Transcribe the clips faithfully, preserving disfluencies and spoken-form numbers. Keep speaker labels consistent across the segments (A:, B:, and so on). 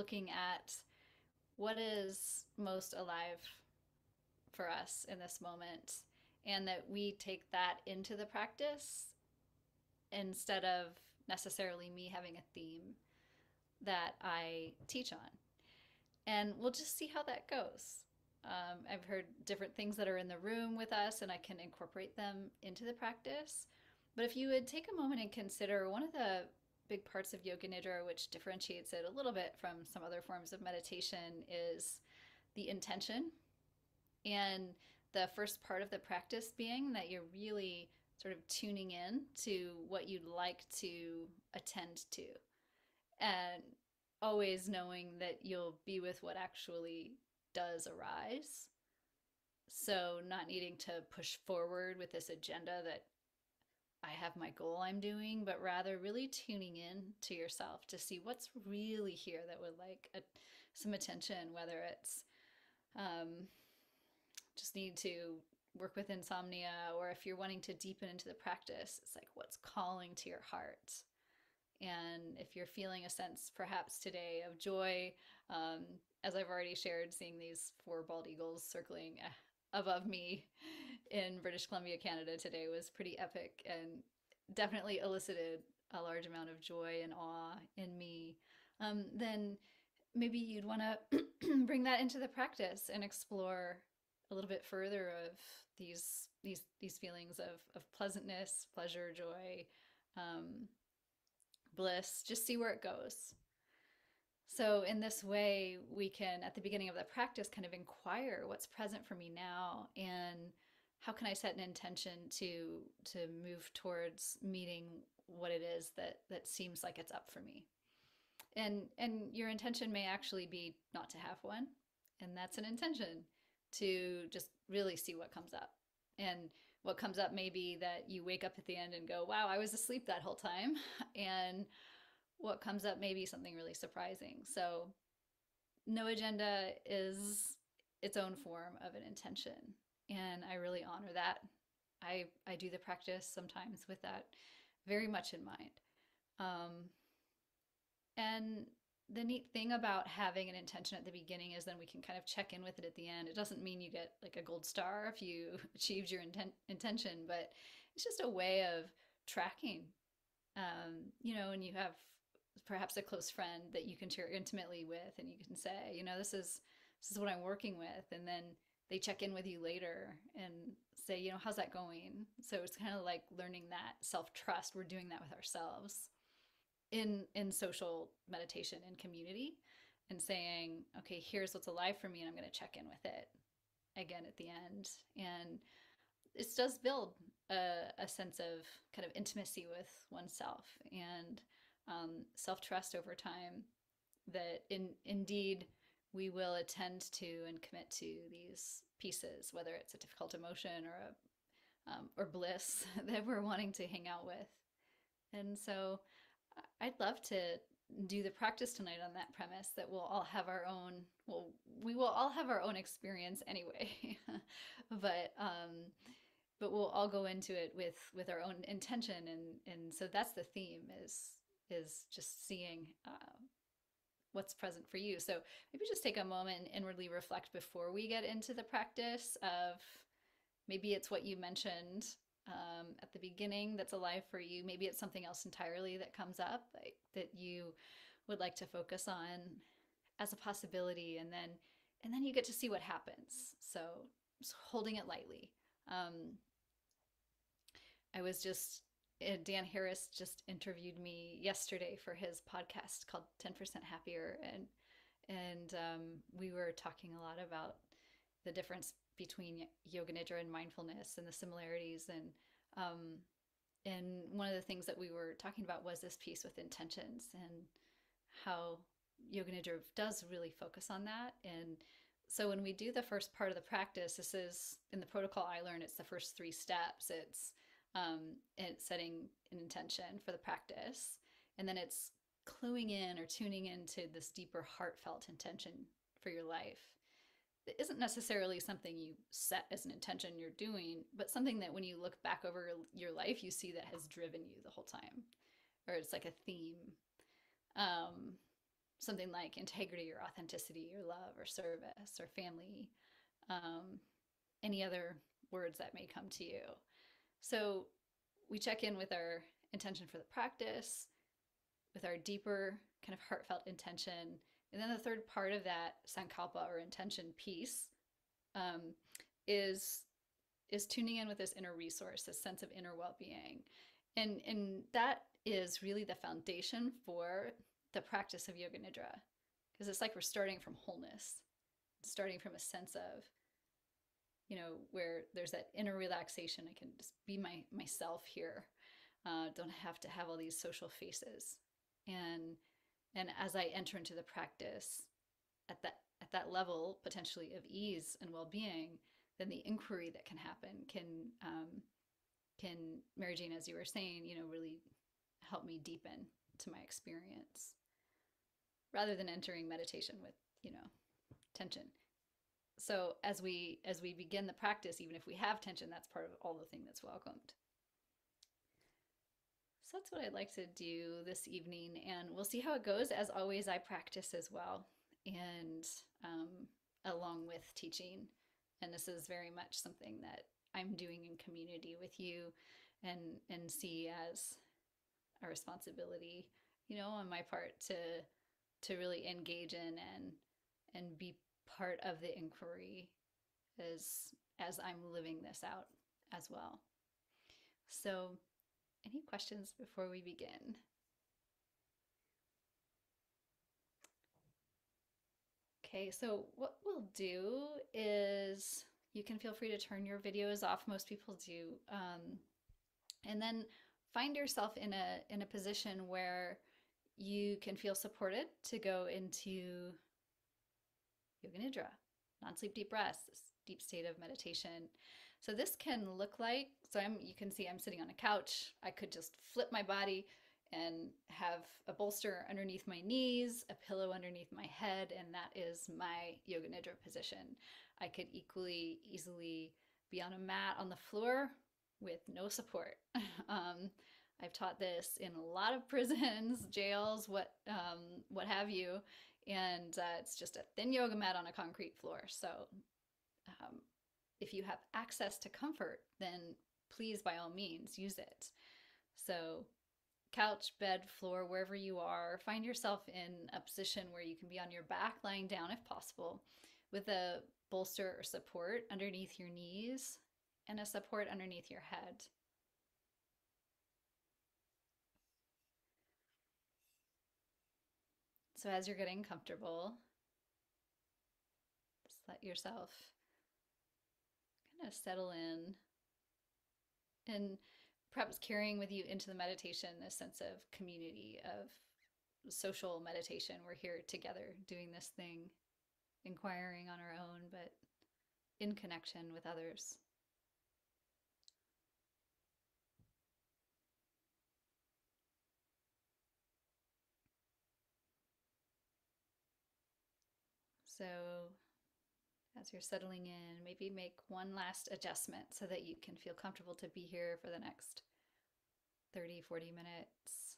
A: looking at what is most alive for us in this moment, and that we take that into the practice instead of necessarily me having a theme that I teach on. And we'll just see how that goes. Um, I've heard different things that are in the room with us, and I can incorporate them into the practice. But if you would take a moment and consider one of the big parts of Yoga Nidra, which differentiates it a little bit from some other forms of meditation, is the intention. And the first part of the practice being that you're really sort of tuning in to what you'd like to attend to, and always knowing that you'll be with what actually does arise. So, not needing to push forward with this agenda that I have my goal I'm doing, but rather really tuning in to yourself to see what's really here that would like a, some attention, whether it's um, just need to work with insomnia, or if you're wanting to deepen into the practice, it's like what's calling to your heart. And if you're feeling a sense perhaps today of joy, um, as I've already shared, seeing these four bald eagles circling uh, above me in British Columbia, Canada today was pretty epic and definitely elicited a large amount of joy and awe in me. Um, then maybe you'd want to bring that into the practice and explore a little bit further of these these these feelings of of pleasantness, pleasure, joy, um, bliss. Just see where it goes. So in this way, we can, at the beginning of the practice, kind of inquire what's present for me now, and how can I set an intention to to move towards meeting what it is that that seems like it's up for me. And and your intention may actually be not to have one, and that's an intention to just really see what comes up. And what comes up may be that you wake up at the end and go, "Wow, I was asleep that whole time." And what comes up may be something really surprising. So, no agenda is its own form of an intention. And I really honor that. I, I do the practice sometimes with that very much in mind. Um, and the neat thing about having an intention at the beginning is then we can kind of check in with it at the end. It doesn't mean you get like a gold star if you achieved your intent, intention, but it's just a way of tracking. Um, you know, and you have perhaps a close friend that you can share intimately with, and you can say, you know, this is this is what I'm working with, and then they check in with you later and say, you know, how's that going? So it's kind of like learning that self-trust. We're doing that with ourselves in in social meditation and community, and saying, okay, here's what's alive for me, and I'm going to check in with it again at the end. And this does build a, a sense of kind of intimacy with oneself, and um, self-trust over time, that in indeed we will attend to and commit to these pieces, whether it's a difficult emotion or a um, or bliss that we're wanting to hang out with. And so I'd love to do the practice tonight on that premise that we'll all have our own, well, we will all have our own experience anyway. but um, but we'll all go into it with with our own intention, and and so that's the theme, is is just seeing uh, what's present for you. So maybe just take a moment and inwardly reflect before we get into the practice of, maybe it's what you mentioned um, at the beginning that's alive for you. Maybe it's something else entirely that comes up, like that you would like to focus on as a possibility, and then and then you get to see what happens. So just holding it lightly. Um, I was just uh, Dan Harris just interviewed me yesterday for his podcast called ten percent Happier, and and um, we were talking a lot about the difference between Yoga Nidra and mindfulness and the similarities, and um, and one of the things that we were talking about was this piece with intentions, and how Yoga Nidra does really focus on that. And so when we do the first part of the practice, this is in the protocol I learned, it's the first three steps. It's um, it's setting an intention for the practice, and then it's cluing in or tuning into this deeper heartfelt intention for your life. It isn't necessarily something you set as an intention you're doing, but something that when you look back over your life, you see that has driven you the whole time, or it's like a theme. Um, something like integrity or authenticity or love or service or family, um, any other words that may come to you. So we check in with our intention for the practice, with our deeper kind of heartfelt intention. And then the third part of that sankalpa or intention piece um, is is tuning in with this inner resource, this sense of inner well-being. And, and that is really the foundation for the practice of Yoga Nidra. Because it's like we're starting from wholeness, starting from a sense of, you know, where there's that inner relaxation. I can just be my myself here. Uh, don't have to have all these social faces. And and as I enter into the practice at that at that level potentially of ease and well-being, then the inquiry that can happen can um, can, Mary Jane, as you were saying, you know, really help me deepen to my experience rather than entering meditation with, you know, tension. So as we as we begin the practice, even if we have tension, that's part of all the thing that's welcomed. So that's what I'd like to do this evening, and we'll see how it goes. As always, I practice as well, and um, along with teaching. And this is very much something that I'm doing in community with you, and and see as a responsibility, you know, on my part to to really engage in and and be part of the inquiry as as I'm living this out as well. So, any questions before we begin? Okay, so what we'll do is you can feel free to turn your videos off. Most people do. Um, and then find yourself in a in a position where you can feel supported to go into Yoga Nidra, non-sleep deep rest, this deep state of meditation. So this can look like, so I'm, you can see I'm sitting on a couch. I could just flip my body and have a bolster underneath my knees, a pillow underneath my head, and that is my Yoga Nidra position. I could equally easily be on a mat on the floor with no support. um, I've taught this in a lot of prisons, jails, what um, what have you, and uh, it's just a thin yoga mat on a concrete floor. So um, if you have access to comfort, then please, by all means, use it. So couch, bed, floor, wherever you are, find yourself in a position where you can be on your back, lying down if possible, with a bolster or support underneath your knees and a support underneath your head. So as you're getting comfortable, just let yourself kind of settle in, and perhaps carrying with you into the meditation this sense of community, of social meditation. We're here together doing this thing, inquiring on our own, but in connection with others. So as you're settling in, maybe make one last adjustment so that you can feel comfortable to be here for the next thirty, forty minutes.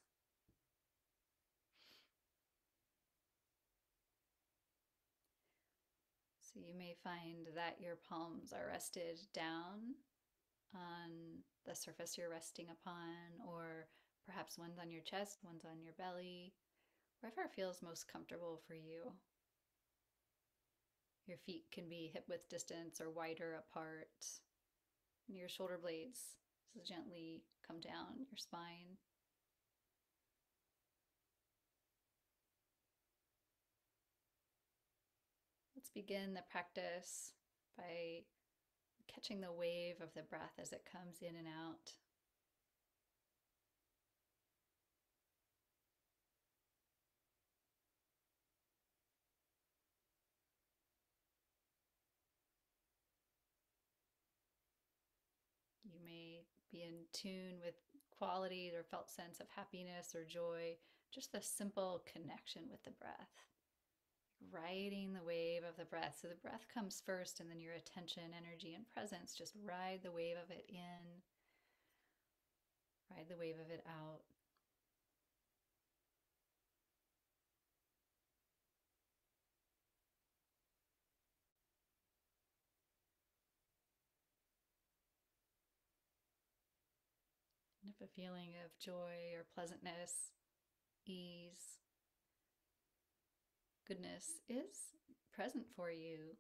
A: So you may find that your palms are rested down on the surface you're resting upon, or perhaps one's on your chest, one's on your belly, wherever feels most comfortable for you. Your feet can be hip width distance or wider apart. And your shoulder blades just gently come down your spine. Let's begin the practice by catching the wave of the breath as it comes in and out. You may be in tune with quality or felt sense of happiness or joy, just the simple connection with the breath. Riding the wave of the breath. So the breath comes first, and then your attention, energy, and presence just ride the wave of it in, ride the wave of it out. If a feeling of joy or pleasantness, ease, goodness is present for you,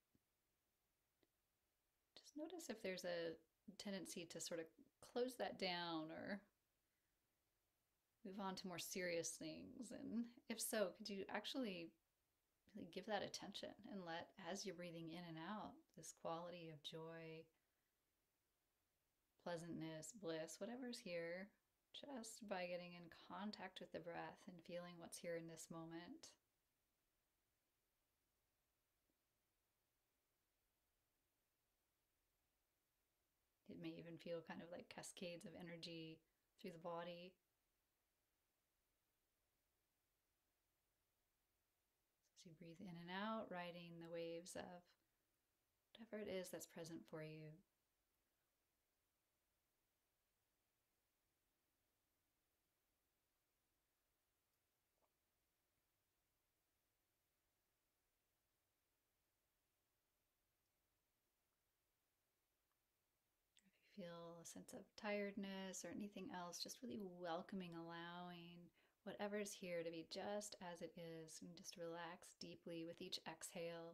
A: just notice if there's a tendency to sort of close that down or move on to more serious things. And if so, could you actually really give that attention and let, as you're breathing in and out, this quality of joy, pleasantness, bliss, whatever's here, just by getting in contact with the breath and feeling what's here in this moment. It may even feel kind of like cascades of energy through the body. As you breathe in and out, riding the waves of whatever it is that's present for you. If you feel a sense of tiredness or anything else, just really welcoming, allowing whatever is here to be just as it is, and just relax deeply with each exhale.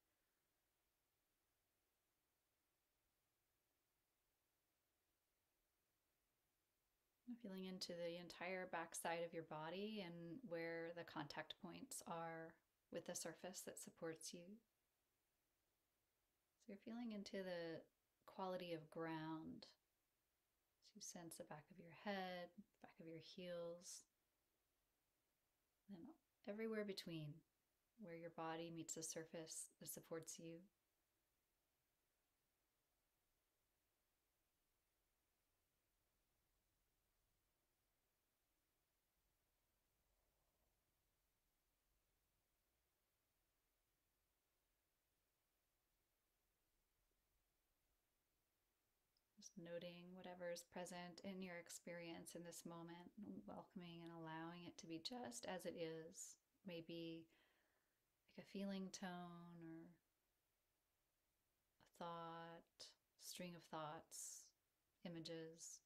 A: Feeling into the entire backside of your body and where the contact points are with the surface that supports you. So you're feeling into the quality of ground. So you sense the back of your head, the back of your heels, and everywhere between where your body meets the surface that supports you. Just noting whatever is present in your experience in this moment, welcoming and allowing it to be just as it is. Maybe like a feeling tone or a thought, string of thoughts, images.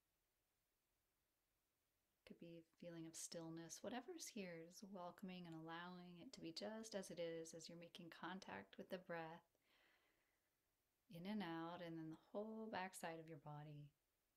A: Could be a feeling of stillness. Whatever's here is welcoming and allowing it to be just as it is as you're making contact with the breath in and out, and then the whole backside of your body.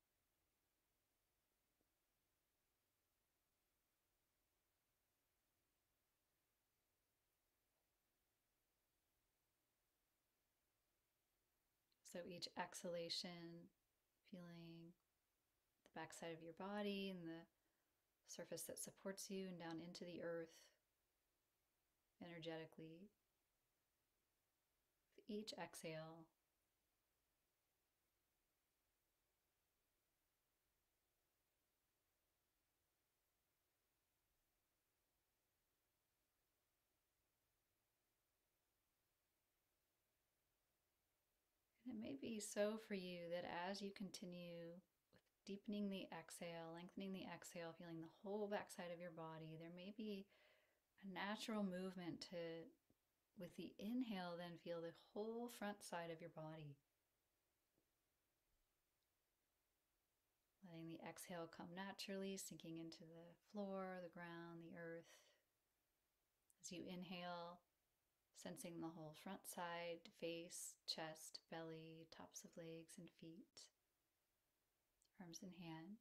A: So each exhalation, feeling the backside of your body and the surface that supports you and down into the earth energetically. With each exhale, and it may be so for you that as you continue with deepening the exhale, lengthening the exhale, feeling the whole backside of your body, there may be a natural movement to, with the inhale, then feel the whole front side of your body. Letting the exhale come naturally, sinking into the floor, the ground, the earth. As you inhale, sensing the whole front side, face, chest, belly, tops of legs and feet, arms and hands.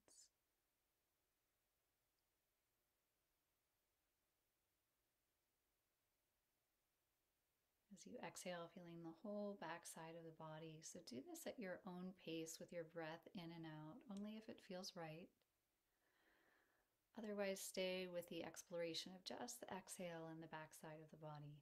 A: As you exhale, feeling the whole backside of the body. So do this at your own pace with your breath in and out, only if it feels right. Otherwise, stay with the exploration of just the exhale and the backside of the body.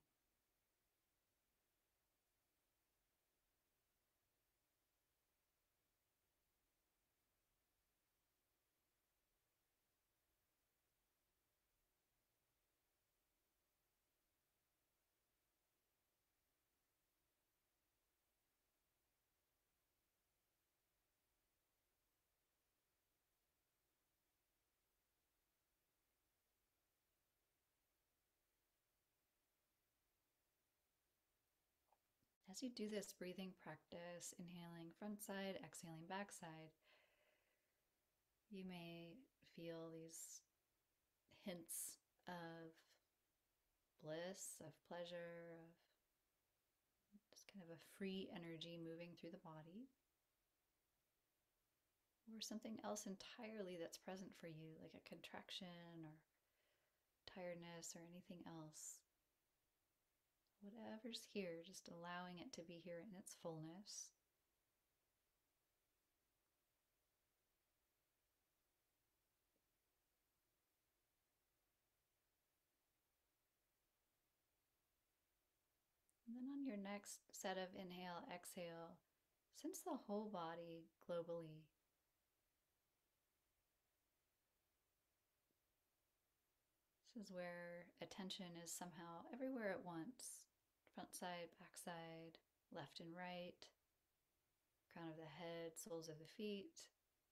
A: As you do this breathing practice, inhaling front side, exhaling back side, You may feel these hints of bliss, of pleasure, of just kind of a free energy moving through the body, or something else entirely that's present for you, like a contraction or tiredness or anything else. Whatever's here, just allowing it to be here in its fullness. And then on your next set of inhale, exhale, sense the whole body globally. This is where attention is somehow everywhere at once. Front side, back side, left and right, crown of the head, soles of the feet.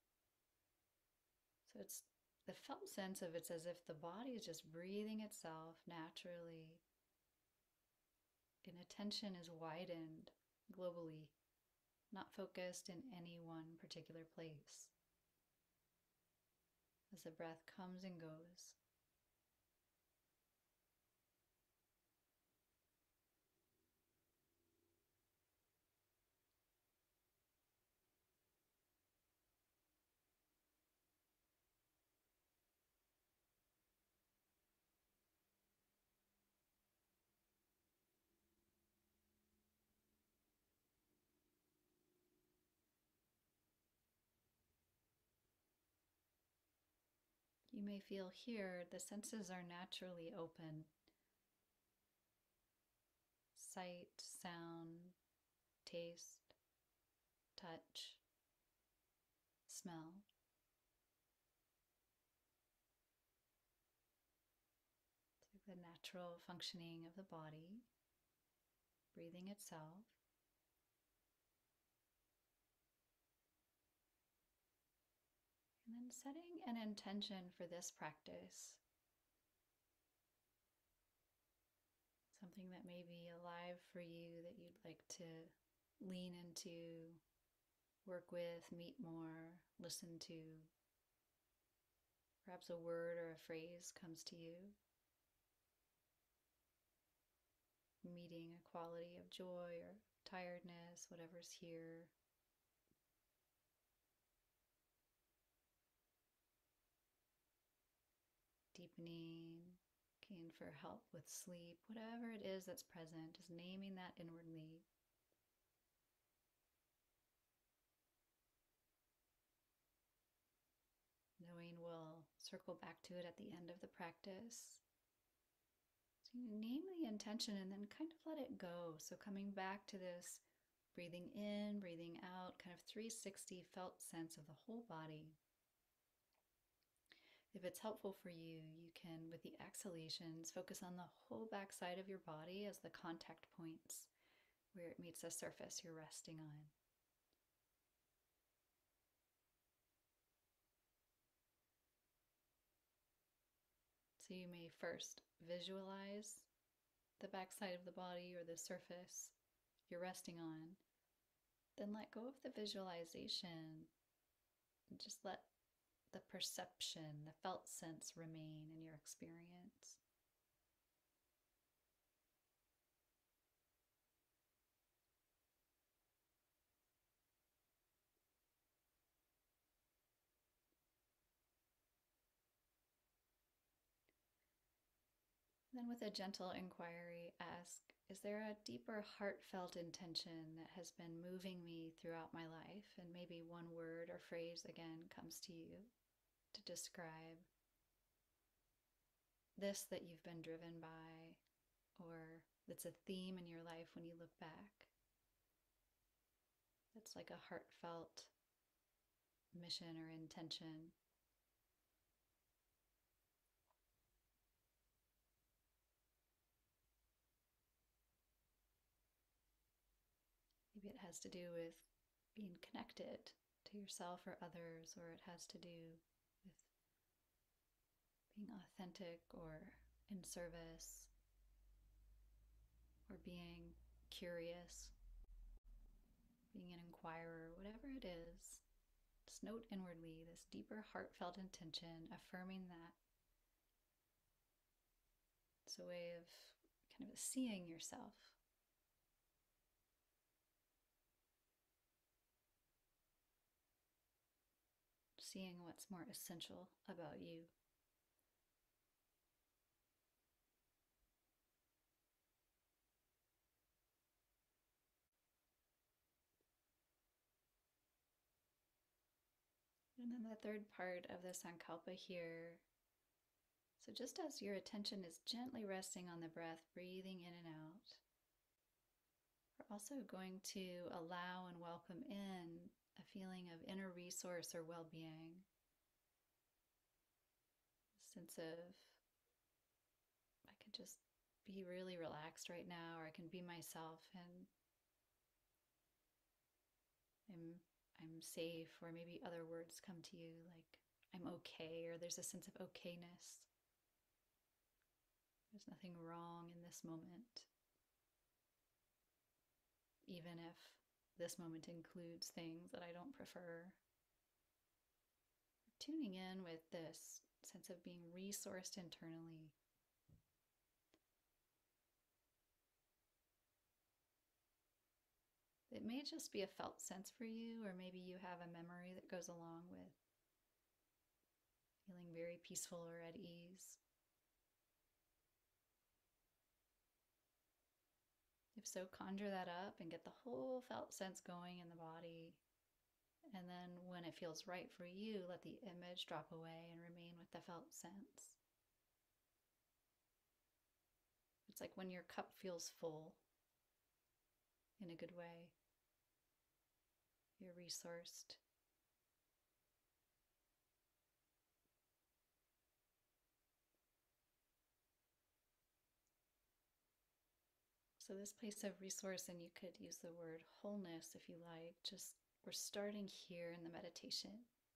A: So it's the felt sense of it's as if the body is just breathing itself naturally, and attention is widened globally, not focused in any one particular place. As the breath comes and goes. You may feel here the senses are naturally open. Sight, sound, taste, touch, smell. It's like the natural functioning of the body, breathing itself. And then setting an intention for this practice. Something that may be alive for you that you'd like to lean into, work with, meet more, listen to. Perhaps a word or a phrase comes to you, meeting a quality of joy or tiredness, whatever's here. Deepening, looking for help with sleep, whatever it is that's present, just naming that inwardly. Knowing we'll circle back to it at the end of the practice. So you name the intention and then kind of let it go. So coming back to this breathing in, breathing out, kind of three sixty felt sense of the whole body. If it's helpful for you, you can, with the exhalations, focus on the whole back side of your body as the contact points where it meets the surface you're resting on. So you may first visualize the backside of the body or the surface you're resting on. Then let go of the visualization and just let the perception, the felt sense remain in your experience. Then, with a gentle inquiry, ask, is there a deeper heartfelt intention that has been moving me throughout my life? And maybe one word or phrase again comes to you to describe this that you've been driven by, or that's a theme in your life when you look back. It's like a heartfelt mission or intention. Maybe it has to do with being connected to yourself or others, or it has to do with being authentic or in service, or being curious, being an inquirer, whatever it is. Just note inwardly this deeper heartfelt intention, affirming that. It's a way of kind of seeing yourself. Seeing what's more essential about you. And then the third part of the Sankalpa here. So just as your attention is gently resting on the breath, breathing in and out, we're also going to allow and welcome in a feeling of inner resource or well-being. A sense of, I could just be really relaxed right now, or I can be myself and I'm I'm safe, or maybe other words come to you like I'm okay, or there's a sense of okayness. There's nothing wrong in this moment, even if this moment includes things that I don't prefer. Tuning in with this sense of being resourced internally. It may just be a felt sense for you, or maybe you have a memory that goes along with feeling very peaceful or at ease. If so, conjure that up and get the whole felt sense going in the body. And then when it feels right for you, let the image drop away and remain with the felt sense. It's like when your cup feels full in a good way. You're resourced. So this place of resource, and you could use the word wholeness if you like, just we're starting here in the meditation.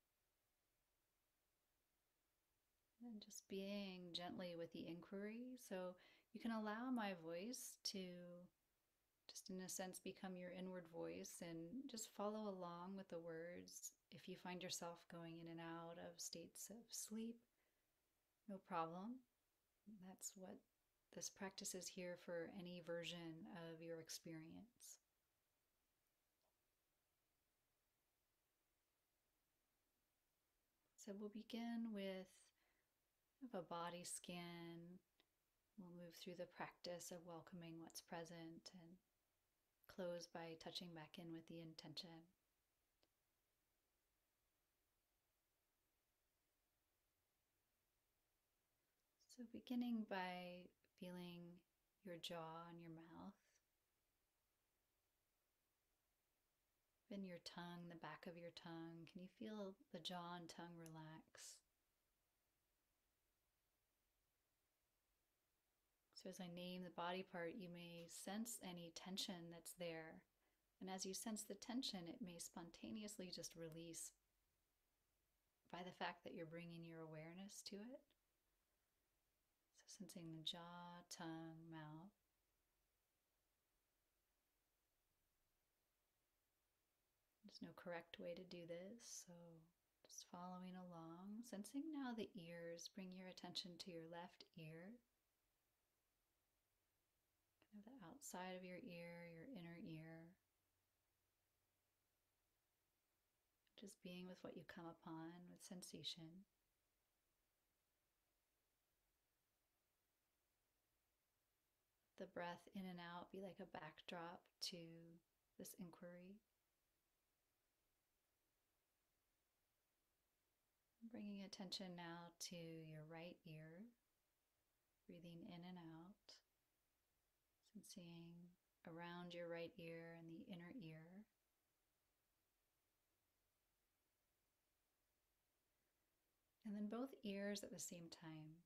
A: And just being gently with the inquiry. So you can allow my voice to just in a sense become your inward voice and just follow along with the words. If you find yourself going in and out of states of sleep, no problem. That's what this practice is here for, any version of your experience. So we'll begin with a body scan. We'll move through the practice of welcoming what's present and close by touching back in with the intention. So beginning by feeling your jaw and your mouth, then your tongue, the back of your tongue. Can you feel the jaw and tongue relax? So as I name the body part, you may sense any tension that's there. And as you sense the tension, it may spontaneously just release by the fact that you're bringing your awareness to it. So sensing the jaw, tongue, mouth. There's no correct way to do this, so just following along. Sensing now the ears. Bring your attention to your left ear. Kind of the outside of your ear, your inner ear. Just being with what you come upon with sensation. The breath in and out be like a backdrop to this inquiry. Bringing attention now to your right ear, breathing in and out, sensing around your right ear and the inner ear. And then both ears at the same time.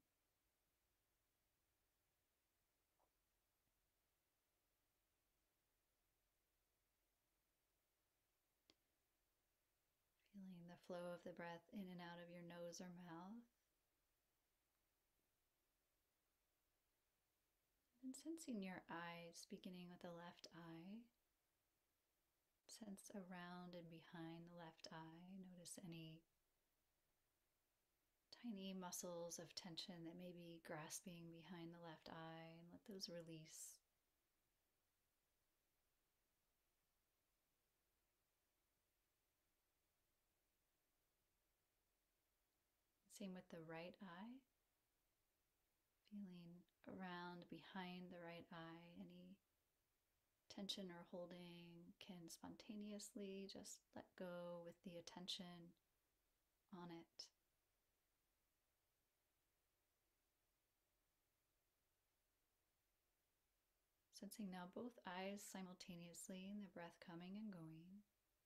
A: Feeling the flow of the breath in and out of your nose or mouth. And sensing your eyes, beginning with the left eye. sense around and behind the left eye. Notice any tiny muscles of tension that may be grasping behind the left eye, and let those release. Same with the right eye. Feeling around behind the right eye, any tension or holding can spontaneously just let go with the attention on it. Sensing now both eyes simultaneously and the breath coming and going.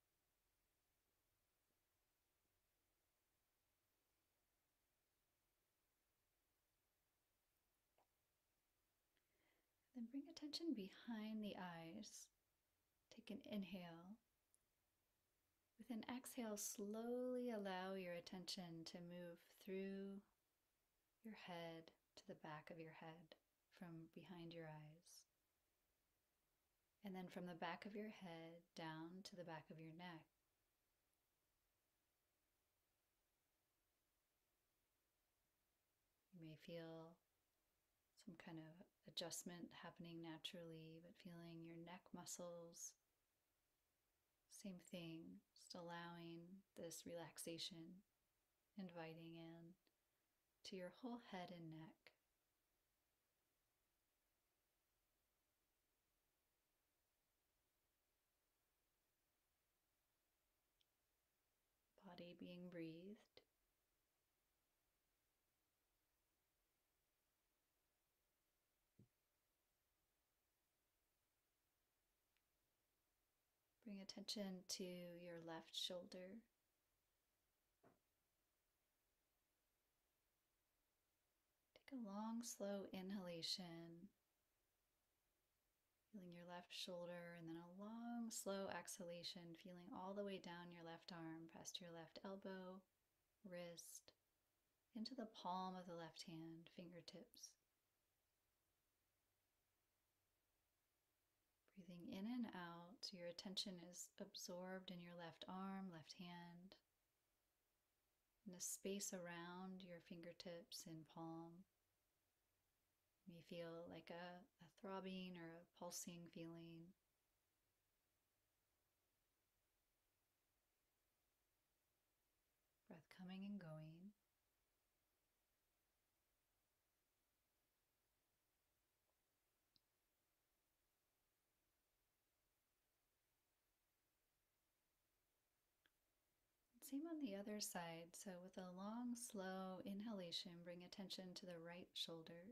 A: Then bring attention behind the eyes. Take an inhale. With an exhale, slowly allow your attention to move through your head to the back of your head from behind your eyes. And then from the back of your head down to the back of your neck. You may feel some kind of adjustment happening naturally, but feeling your neck muscles, same thing, just allowing this relaxation, inviting in to your whole head and neck. Body being breathed. Bring attention to your left shoulder. Take a long, slow inhalation, feeling your left shoulder, and then a long, slow exhalation, feeling all the way down your left arm, past your left elbow, wrist, into the palm of the left hand, fingertips. Breathing in and out, your attention is absorbed in your left arm, left hand, in the space around your fingertips and palm. You may feel like a, a throbbing or a pulsing feeling. Breath coming and going. Same on the other side. So with a long, slow inhalation, bring attention to the right shoulder.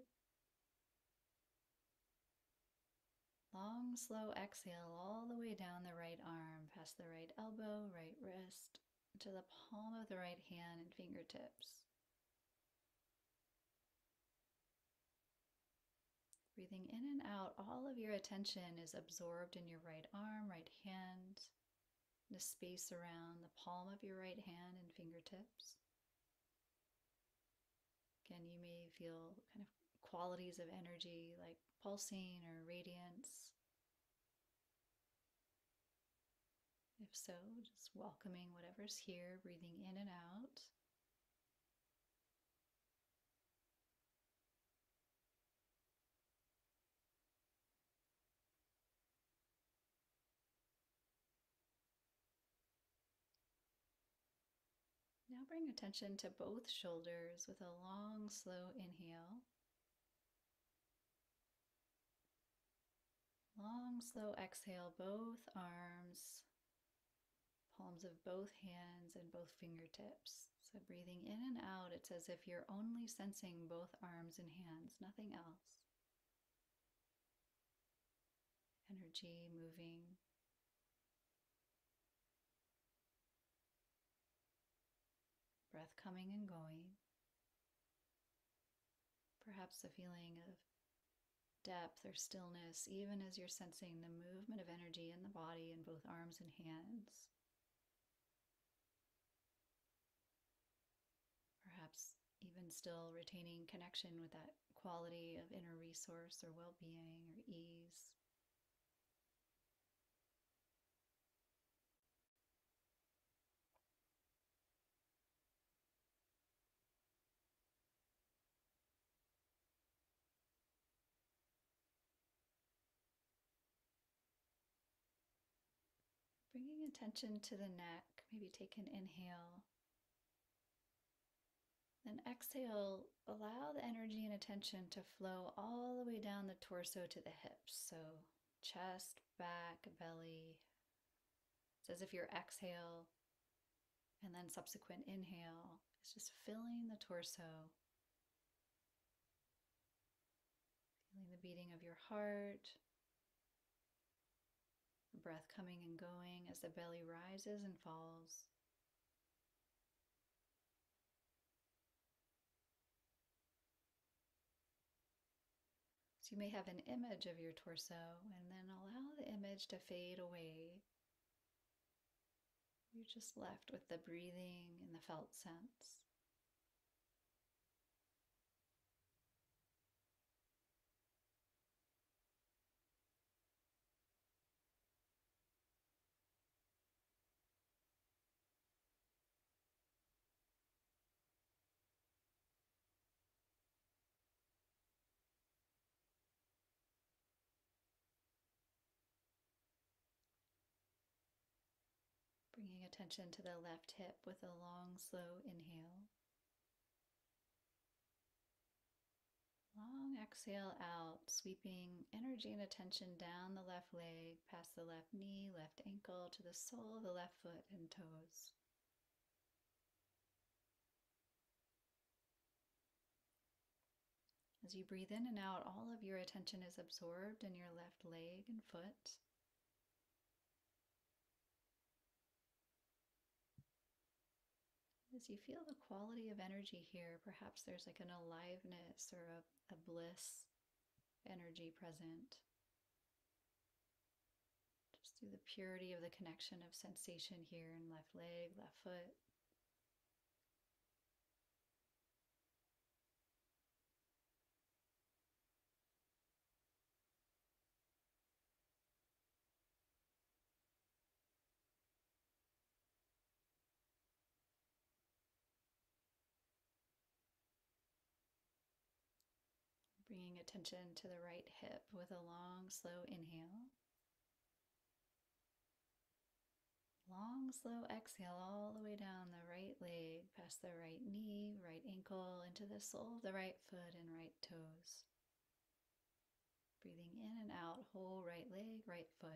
A: Long, slow exhale all the way down the right arm, past the right elbow, right wrist, to the palm of the right hand and fingertips. Breathing in and out, all of your attention is absorbed in your right arm, right hand, the space around the palm of your right hand and fingertips. Again, you may feel kind of qualities of energy like pulsing or radiance. If so, just welcoming whatever's here, breathing in and out. Now bring attention to both shoulders with a long, slow inhale. Long, slow exhale, both arms, palms of both hands and both fingertips. So breathing in and out, it's as if you're only sensing both arms and hands, nothing else. Energy moving. Breath coming and going. Perhaps a feeling of depth or stillness, even as you're sensing the movement of energy in the body in both arms and hands. Perhaps even still retaining connection with that quality of inner resource or well-being or ease. Bringing attention to the neck, maybe take an inhale. Then exhale, allow the energy and attention to flow all the way down the torso to the hips. So chest, back, belly. It's as if your exhale and then subsequent inhale is just filling the torso. Feeling the beating of your heart. The breath coming and going as the belly rises and falls. So you may have an image of your torso and then allow the image to fade away. You're just left with the breathing and the felt sense. Bringing attention to the left hip with a long, slow inhale. Long exhale out, sweeping energy and attention down the left leg, past the left knee, left ankle, to the sole of the left foot and toes. As you breathe in and out, all of your attention is absorbed in your left leg and foot. As you feel the quality of energy here, perhaps there's like an aliveness or a, a bliss energy present. Just through the purity of the connection of sensation here in left leg, left foot. Bringing attention to the right hip with a long, slow inhale. Long, slow exhale all the way down the right leg, past the right knee, right ankle, into the sole of the right foot and right toes. Breathing in and out, whole right leg, right foot.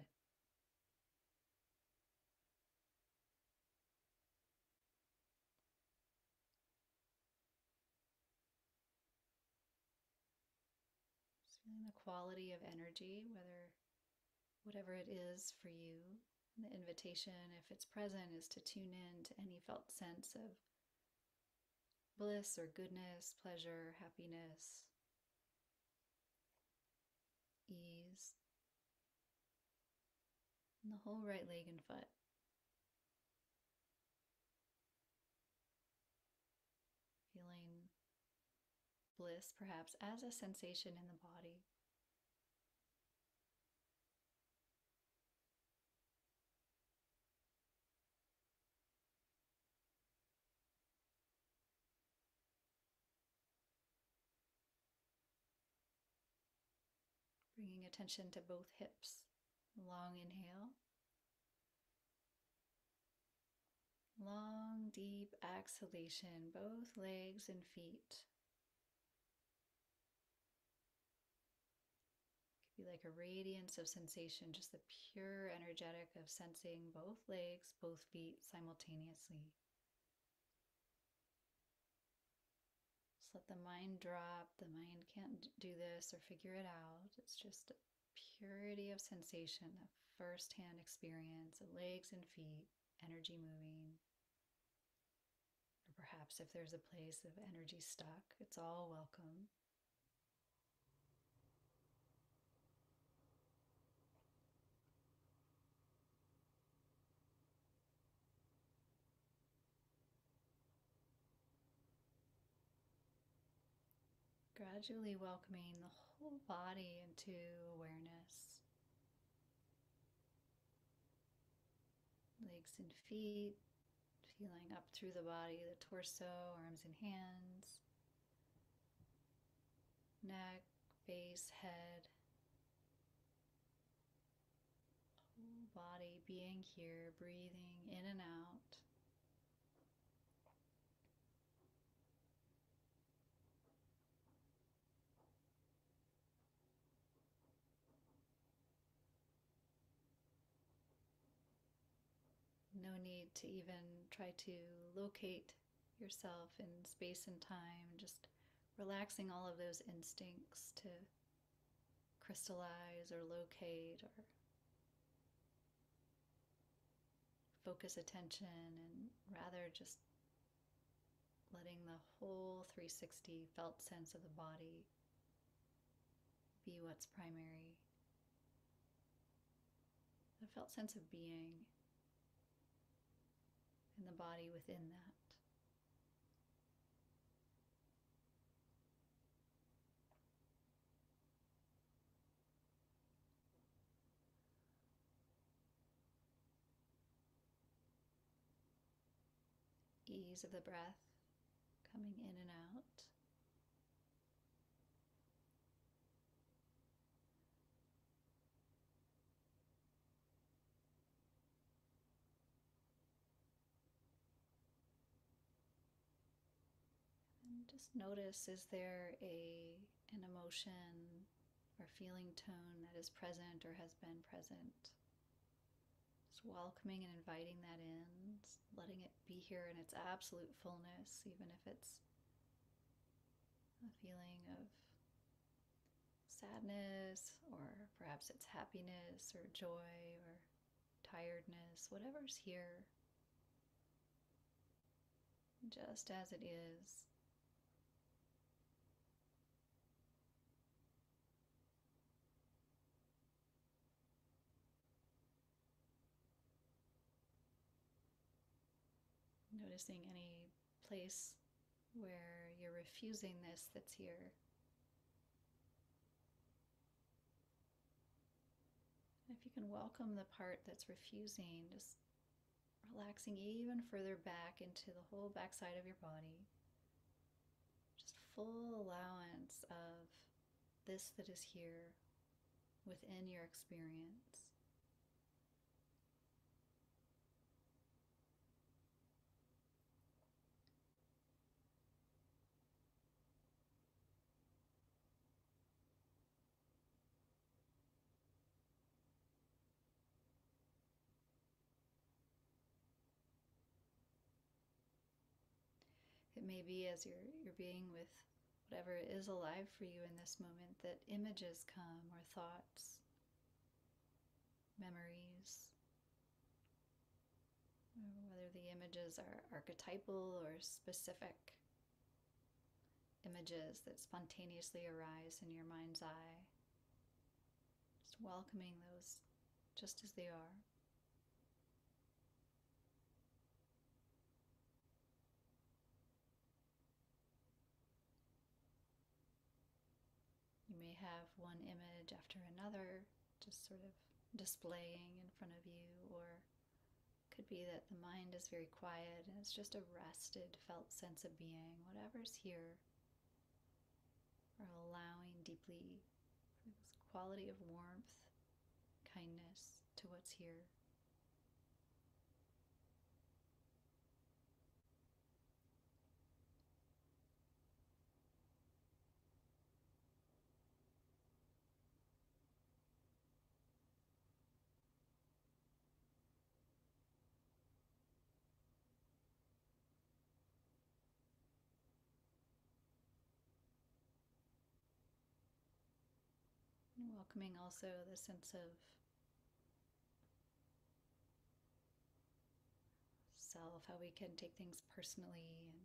A: Just feeling the quality of energy, whether whatever it is for you. And the invitation, if it's present, is to tune in to any felt sense of bliss or goodness, pleasure, happiness, ease, in the whole right leg and foot. Feeling bliss perhaps as a sensation in the body. Bringing attention to both hips. Long inhale. Long, deep exhalation, both legs and feet. It could be like a radiance of sensation, just the pure energetic of sensing both legs, both feet simultaneously. Just let the mind drop. The mind can't do this or figure it out. It's just a purity of sensation, a first-hand experience of legs and feet, energy moving. Or perhaps if there's a place of energy stuck, it's all welcome. Gradually welcoming the whole body into awareness. Legs and feet, feeling up through the body, the torso, arms and hands, neck, face, head, whole body, being here, breathing in and out. No need to even try to locate yourself in space and time, just relaxing all of those instincts to crystallize or locate or focus attention, and rather just letting the whole three sixty felt sense of the body be what's primary. The felt sense of being and the body within that. Ease of the breath coming in and out. And just notice, is there a an emotion or feeling tone that is present or has been present? Just welcoming and inviting that in, letting it be here in its absolute fullness, even if it's a feeling of sadness, or perhaps it's happiness or joy or tiredness, whatever's here, just as it is. Noticing any place where you're refusing this that's here. If you can welcome the part that's refusing, just relaxing even further back into the whole backside of your body. Just full allowance of this that is here within your experience. It may be, as you're you're being with whatever is alive for you in this moment, that images come, or thoughts, memories, whether the images are archetypal or specific images that spontaneously arise in your mind's eye. Just welcoming those just as they are. You may have one image after another just sort of displaying in front of you, or it could be that the mind is very quiet and it's just a rested, felt sense of being. Whatever's here, or allowing deeply for this quality of warmth, kindness to what's here. And welcoming also the sense of self, how we can take things personally and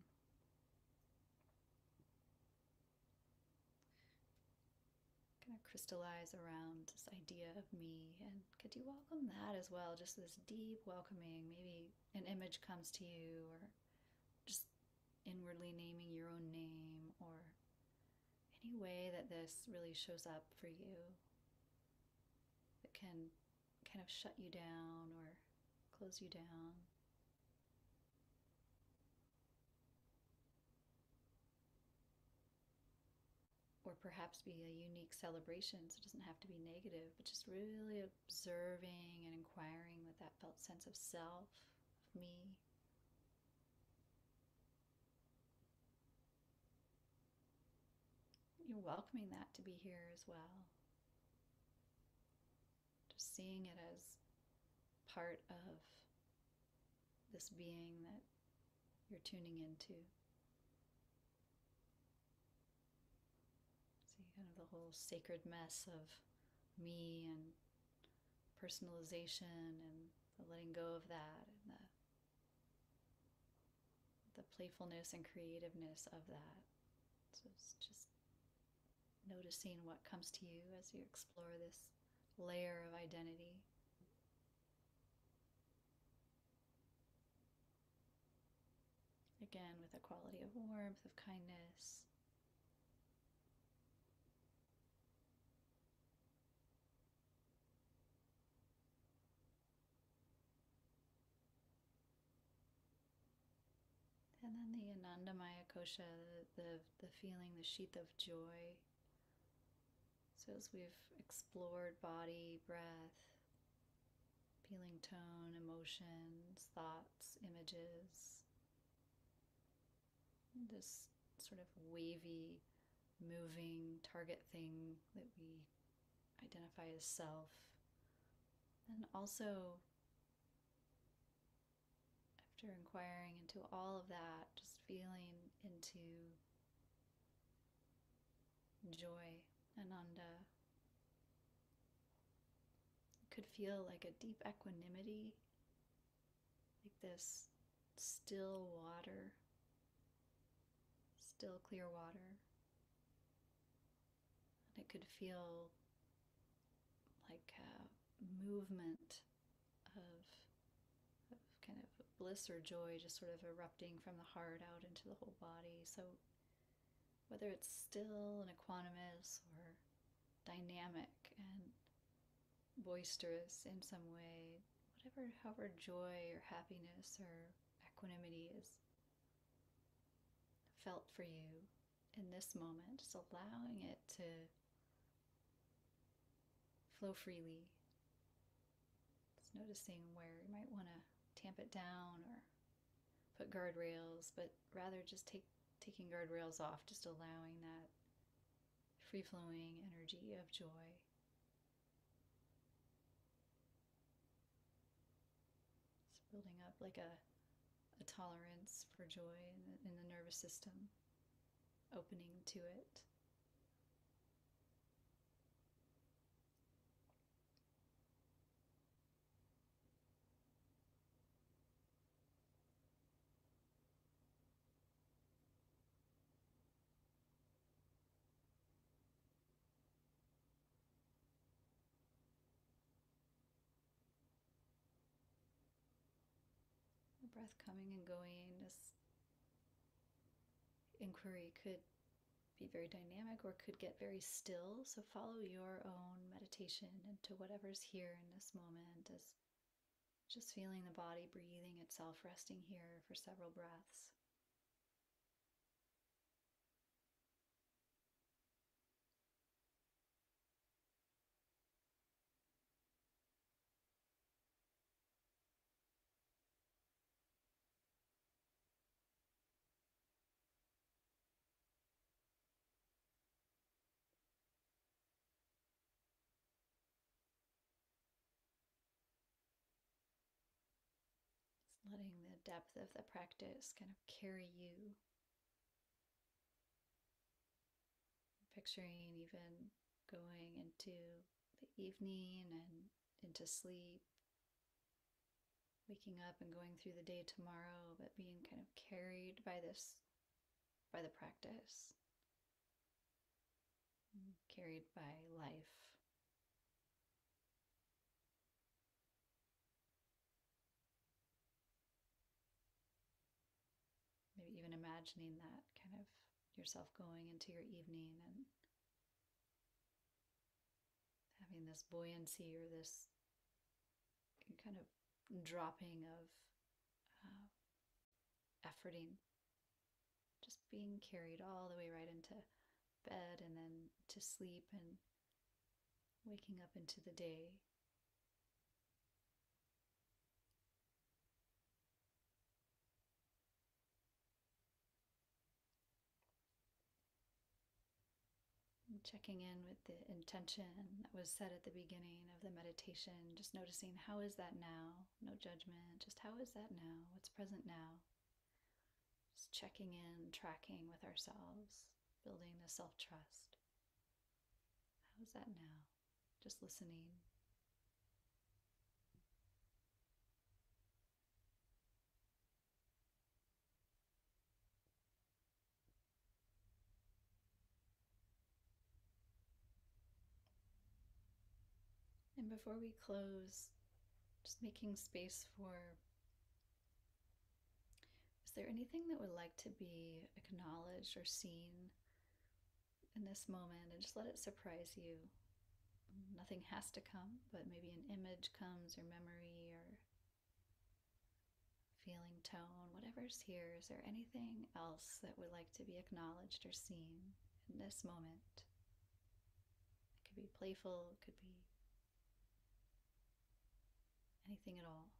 A: kind of crystallize around this idea of me. And could you welcome that as well? Just this deep welcoming. Maybe an image comes to you, or just inwardly naming your own name, or any way that this really shows up for you that can kind of shut you down or close you down. Or perhaps be a unique celebration, so it doesn't have to be negative, but just really observing and inquiring with that felt sense of self, of me. You're welcoming that to be here as well. Just seeing it as part of this being that you're tuning into. See kind of the whole sacred mess of me and personalization and the letting go of that and the the playfulness and creativeness of that. So it's just noticing what comes to you as you explore this layer of identity. Again, with a quality of warmth, of kindness. And then the Anandamaya Kosha, the, the, the feeling, the sheath of joy. So as we've explored body, breath, feeling tone, emotions, thoughts, images, this sort of wavy, moving target thing that we identify as self. And also, after inquiring into all of that, just feeling into joy, Ananda. It could feel like a deep equanimity, like this still water, still clear water. And it could feel like a movement of, of kind of bliss or joy just sort of erupting from the heart out into the whole body. So whether it's still and equanimous or dynamic and boisterous in some way, whatever, however joy or happiness or equanimity is felt for you in this moment, just allowing it to flow freely. Just noticing where you might want to tamp it down or put guardrails, but rather just take taking guardrails off, just allowing that free-flowing energy of joy. It's building up like a, a tolerance for joy in the, in the nervous system, opening to it. The breath coming and going, this inquiry could be very dynamic or could get very still. So follow your own meditation into whatever's here in this moment, as just feeling the body breathing itself, resting here for several breaths. Letting the depth of the practice kind of carry you. Picturing even going into the evening and into sleep, waking up and going through the day tomorrow, but being kind of carried by this, by the practice, carried by life. Maybe even imagining that kind of yourself going into your evening and having this buoyancy or this kind of dropping of uh, efforting, just being carried all the way right into bed and then to sleep and waking up into the day. Checking in with the intention that was set at the beginning of the meditation, just noticing how is that now? No judgment, just how is that now? What's present now? Just checking in, tracking with ourselves, building the self-trust. How is that now? Just listening. And before we close, just making space for, is there anything that would like to be acknowledged or seen in this moment? And just let it surprise you. Nothing has to come, but maybe an image comes, or memory, or feeling, tone, whatever's here. Is there anything else that would like to be acknowledged or seen in this moment? It could be playful, it could be anything at all.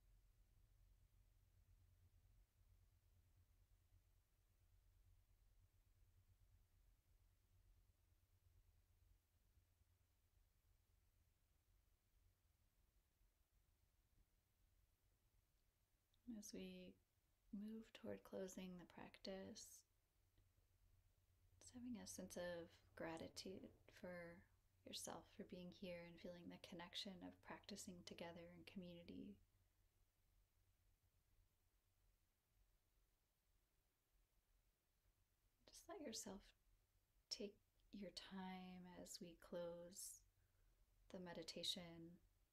A: As we move toward closing the practice, it's having a sense of gratitude for yourself for being here and feeling the connection of practicing together in community. Just let yourself take your time as we close the meditation.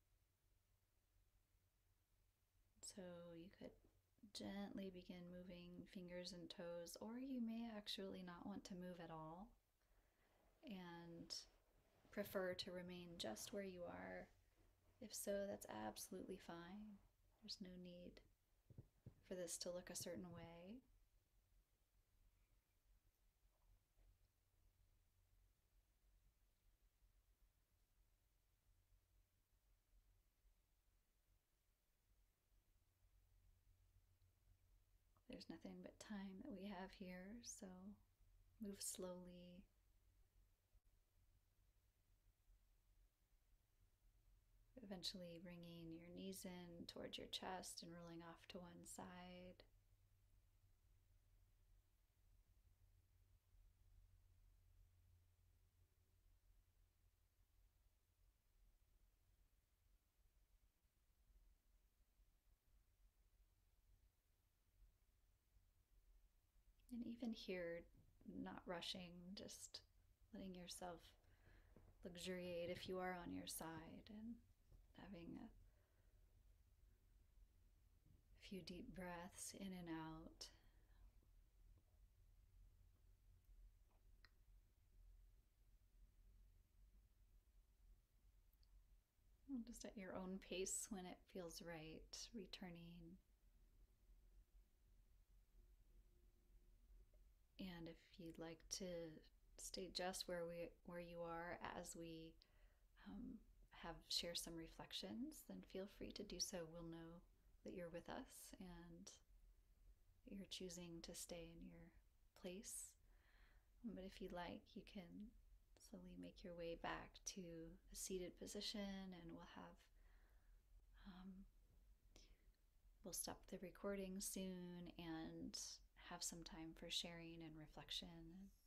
A: So you could gently begin moving fingers and toes, or you may actually not want to move at all and prefer to remain just where you are. If so, that's absolutely fine. There's no need for this to look a certain way. There's nothing but time that we have here, so move slowly. Eventually bringing your knees in towards your chest and rolling off to one side. And even here, not rushing, just letting yourself luxuriate if you are on your side and having a few deep breaths in and out. Just at your own pace when it feels right, returning. And if you'd like to stay just where we where you are as we um, have share some reflections, then feel free to do so. We'll know that you're with us and you're choosing to stay in your place. But if you like, you can slowly make your way back to a seated position, and we'll have um, we'll stop the recording soon and have some time for sharing and reflection.